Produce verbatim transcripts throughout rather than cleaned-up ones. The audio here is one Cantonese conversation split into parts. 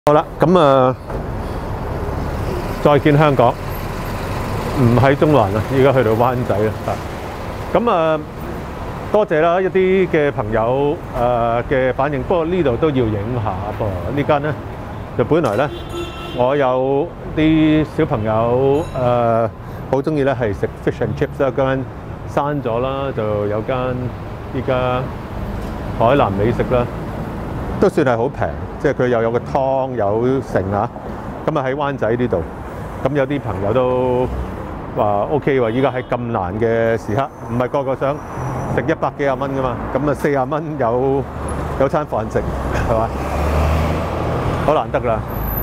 好啦，咁啊，再見香港，唔喺中環啦，而家去到灣仔啦。咁啊，多謝啦一啲嘅朋友誒嘅反應，不過呢度都要影下噃。呢間咧就本來咧，我有啲小朋友誒好中意咧係食 fish and chips 啦，間閂咗啦，就有間依家海南美食啦。都算係好平，即係佢又有個湯有成啊！咁啊喺灣仔呢度，咁有啲朋友都話 OK 喎，依家喺咁難嘅時刻，唔係個個想食一百幾廿蚊噶嘛，咁啊四廿蚊有有餐飯食，係嘛？好難得啦！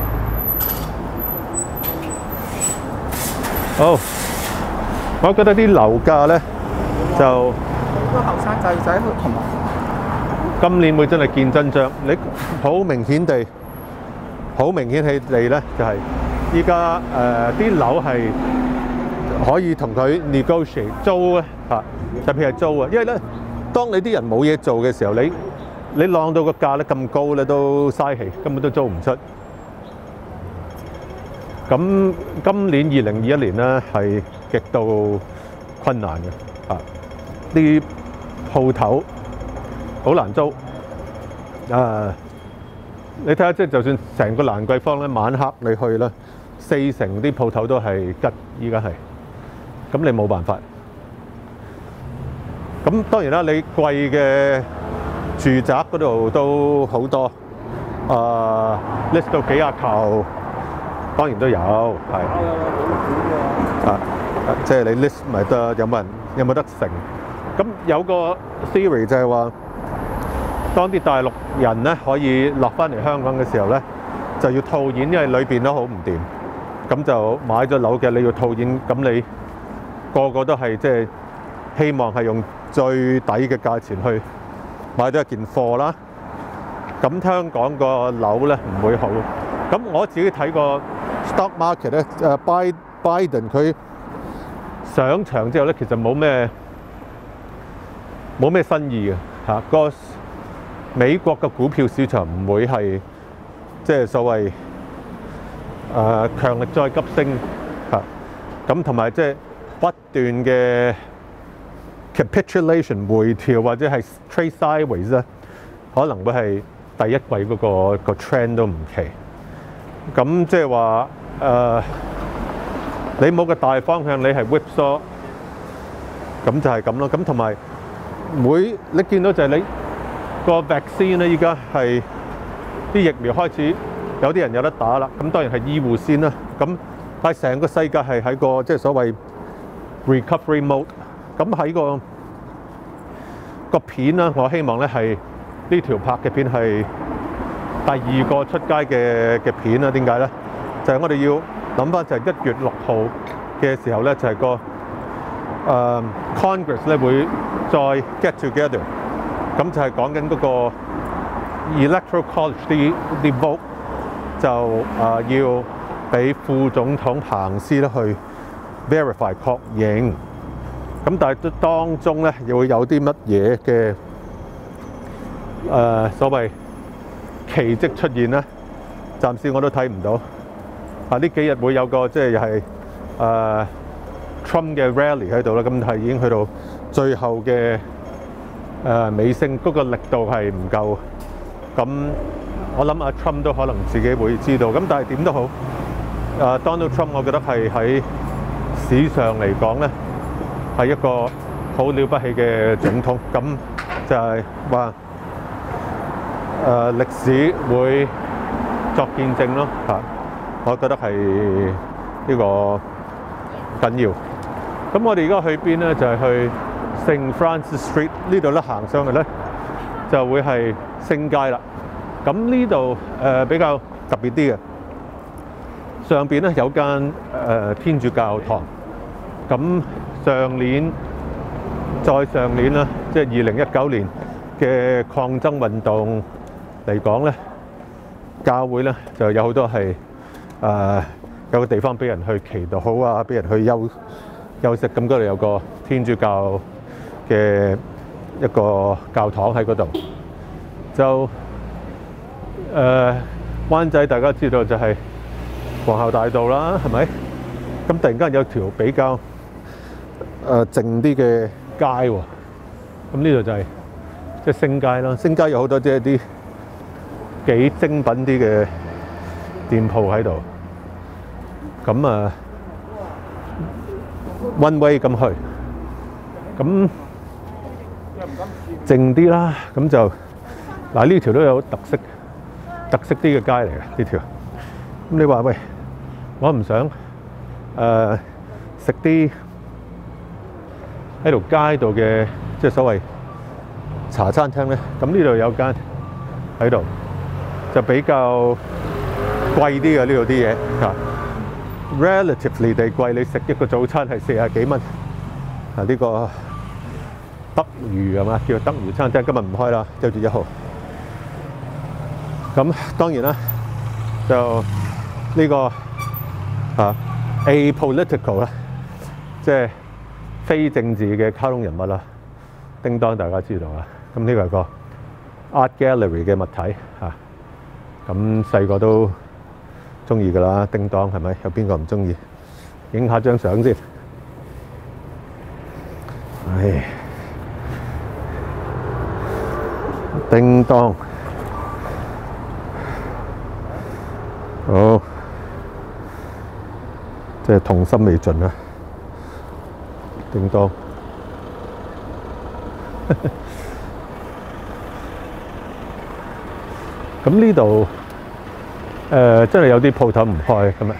好，我覺得啲樓價咧就好多後生仔仔同埋。 今年會真係見真章，你好明顯地，好明顯係地咧，就係依家誒啲樓係可以同佢 negotiate 租咧嚇，特別係租啊，因為咧，當你啲人冇嘢做嘅時候，你你浪到個價咧咁高咧都嘥氣，根本都租唔出。咁今年二零二一年咧係極度困難嘅嚇，啲鋪頭好難租啊！你睇下，即係就算成個蘭桂坊咧，晚黑你去啦，四成啲鋪頭都係吉，依家係，咁你冇辦法。咁當然啦，你貴嘅住宅嗰度都好多，啊 list 到幾廿球，當然都有，係。啊，即係你 list 咪得，有冇人有冇得成？咁有個 theory 就係話，當啲大陸人咧可以落翻嚟香港嘅時候咧，就要套現，因為裏邊都好唔掂。咁就買咗樓嘅，你要套現，咁你個個都係即係希望係用最抵嘅價錢去買到一件貨啦。咁香港個樓咧唔會好。咁我自己睇過 stock market 咧，誒 Biden 佢上場之後咧，其實冇咩冇咩新意嘅嚇個。美國嘅股票市場唔會係即係所謂誒強力再急升嚇，咁同埋即係不斷嘅 capitulation 回調或者係 trade sideways 咧，可能會係第一季嗰個個 trend 都唔奇。咁即係話誒，你冇個大方向，你係 whipsaw，咁就係咁咯。咁同埋每你見到就係你。個 vaccine 咧，依家係啲疫苗開始有啲人有得打啦。咁當然係醫護先啦。咁但係成個世界係喺個即係所謂 recovery mode。咁喺個個片啦，我希望咧係呢條拍嘅片係第二個出街嘅嘅片啦。點解咧？就係我哋要諗翻就係一月六號嘅時候咧，就係個誒 Congress 咧會再 get together。咁就係講緊嗰個 Electoral College 啲啲 vote 就啊要俾副總統彭斯咧去 verify 確認。咁但係當中咧又會有啲乜嘢嘅誒所謂奇蹟出現咧？暫時我都睇唔到。啊呢幾日會有個即係又係誒 Trump 嘅 rally 喺度啦，咁係已經去到最後嘅。誒尾聲嗰個力度係唔夠，咁我諗阿 Trump 都可能自己會知道，咁但係點都好，誒 Donald Trump 我覺得係喺史上嚟講咧係一個好了不起嘅總統，咁就係話誒歷史會作見證咯嚇，我覺得係呢個緊要。咁我哋而家去邊咧？就係去聖 Francis Street 呢度咧，行上去咧就會係聖街啦。咁呢度誒比較特別啲嘅，上邊咧有間誒天主教堂。咁上年再上年啦，即係二零一九年嘅抗爭運動嚟講咧，教會咧就有好多係誒有個地方俾人去祈禱好啊，俾人去休休息。咁嗰度有個天主教嘅一個教堂喺嗰度，就誒灣仔大家知道就係皇后大道啦，係咪？咁突然間有條比較誒、呃、靜啲嘅街喎，咁呢度就係即係星街啦。星街有好多即係啲幾精品啲嘅店鋪喺度，咁啊 one way 咁去，咁靜啲啦，咁就嗱呢條都有特色特色啲嘅街嚟嘅呢條。咁你話喂，我唔想誒食啲喺條街度嘅即係所謂茶餐廳咧，咁呢度有間喺度，就比較貴啲嘅呢度啲嘢嚇 ，relatively 地貴。你食一個早餐係四十幾蚊啊！呢個德裕係嘛，叫德裕餐廳，今日唔開啦，一月一號。咁當然啦，就呢個啊 apolitical 啦，即係非政治嘅卡通人物啦，叮當大家知道啊。咁呢個係個 art gallery 嘅物體嚇，咁細個都中意㗎啦，叮當係咪？有邊個唔中意？影下張相先。唉，叮當，好，即係童心未盡啊！叮當。咁呢度誒真係有啲鋪頭唔開咁啊！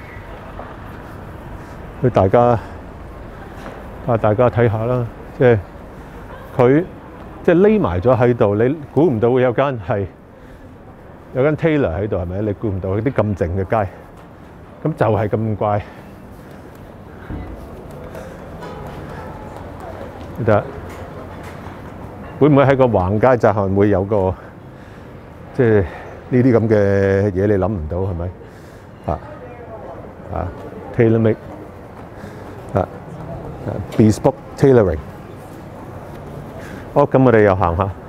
俾大家啊，大家睇下啦，即係佢即係匿埋咗喺度，你估唔到會有間係有間 Taylor 喺度係咪？你估唔到啲咁靜嘅街，咁就係咁怪。你睇下會唔會喺個橫街窄巷會有個？即係呢啲咁嘅嘢，你諗唔到係咪？啊啊 ，tailor make 啊 ，bespoke tailoring。好，咁我哋又行下，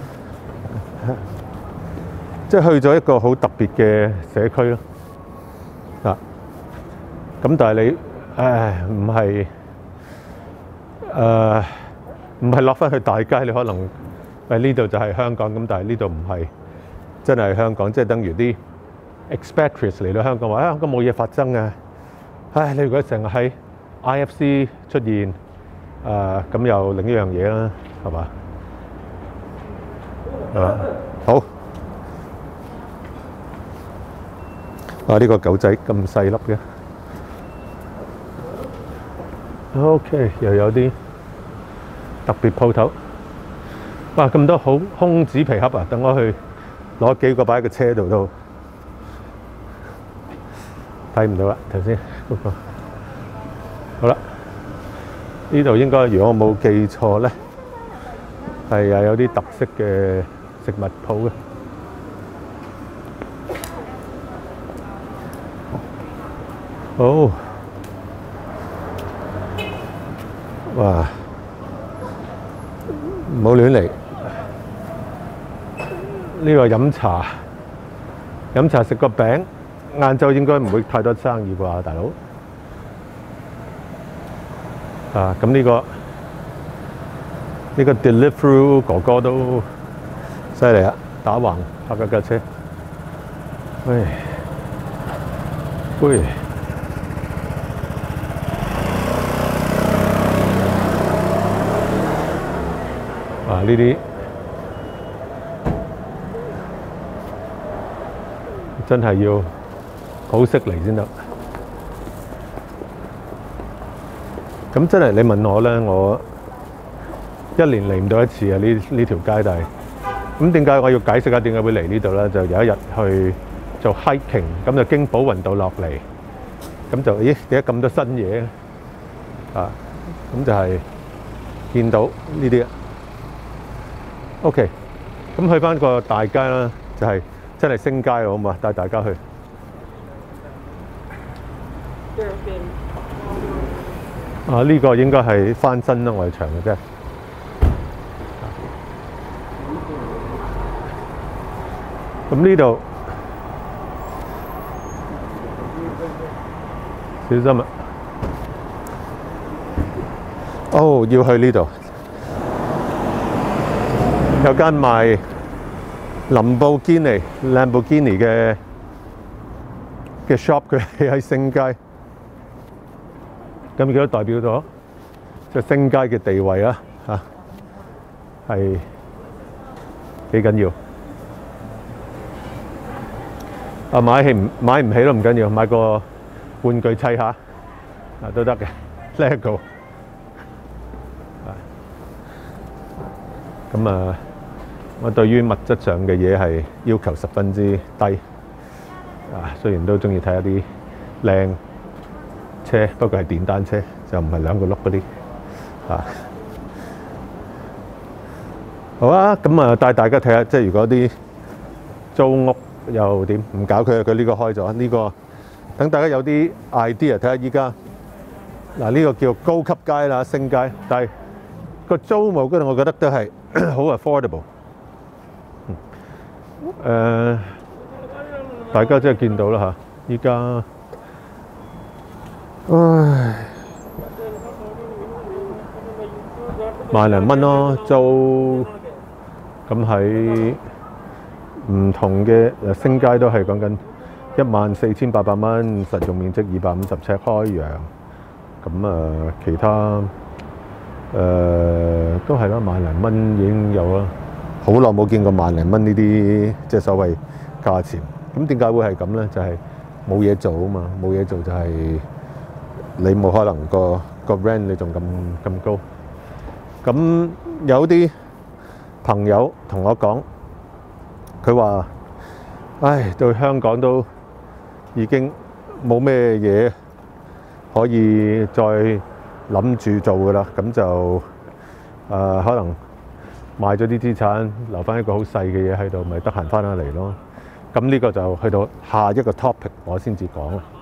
即係去咗一個好特別嘅社區咯。啊，咁但係你誒唔係誒唔係落翻去大街，你可能誒呢度就係香港咁，但係呢度唔係。真係香港，即係等於啲 expatriates 嚟到香港話：香港冇嘢發生啊！唉，你如果成日喺 I F C 出現，誒咁又另一樣嘢啦，係嘛？係嘛？好啊！呢個狗仔咁細粒嘅 ，OK，又有啲特別鋪頭。哇！咁多好空紙皮盒啊！等我去。攞幾個擺喺個車度都睇唔到啦，頭先嗰個好啦，呢度應該如果我冇記錯咧，係又有啲特色嘅食物鋪嘅。好，哇！唔好亂嚟。呢個飲茶，飲茶食個餅，晏晝應該唔會太多生意啩，大佬。啊，咁呢個呢個 delivery 哥哥都犀利啊，打橫拍架架車。喂，喂，啊呢啲。真係要好識嚟先得。咁真係你問我咧，我一年嚟唔到一次啊！呢呢條街但係咁點解我要解釋下點解會嚟呢度咧？就有一日去做 hiking，咁就經寶雲道落嚟，咁就咦點解咁多新嘢啊？咁就係見到呢啲。OK，咁去翻個大街啦，就係。真係星街好嘛？帶大家去。啊，呢個應該係翻新啦，外牆嘅啫。咁呢度小心啊！哦，要去呢度，有間賣林布堅尼 Lamborghini 嘅嘅 shop， 佢係喺星街。咁亦都代表咗即係星街嘅地位啦，嚇係幾緊要。啊，買起唔買唔起都唔緊要，買個玩具砌下啊都得嘅 ，LEGO。咁啊，我對於物質上嘅嘢係要求十分之低啊，雖然都中意睇一啲靚車，不過係電單車，就唔係兩個轆嗰啲啊。好啊，咁啊帶大家睇下，即係如果啲租屋又點唔搞佢啊？佢呢個開咗呢個，等大家有啲 idea 睇下依家嗱，呢個叫高級街啦，星街，但係個租務嗰度，我覺得都係好 affordable。誒，大家真係見到啦嚇，依家，唉，萬零蚊咯租，咁喺唔同嘅誒星街都係講緊一萬四千八百蚊，實用面積二百五十尺開揚，咁啊其他。誒、呃、都係啦，萬零蚊已經有啦，好耐冇見過萬零蚊呢啲即係所謂價錢。咁點解會係咁咧？就係冇嘢做啊嘛，冇嘢做就係你冇可能個個 rent 你仲咁咁高。咁有啲朋友同我講，佢話：唉，到香港都已經冇咩嘢可以再諗住做㗎啦，咁就誒、呃、可能賣咗啲資產，留翻一個好細嘅嘢喺度，咪得閒翻下嚟咯。咁呢個就去到下一個 topic，我先至講啦。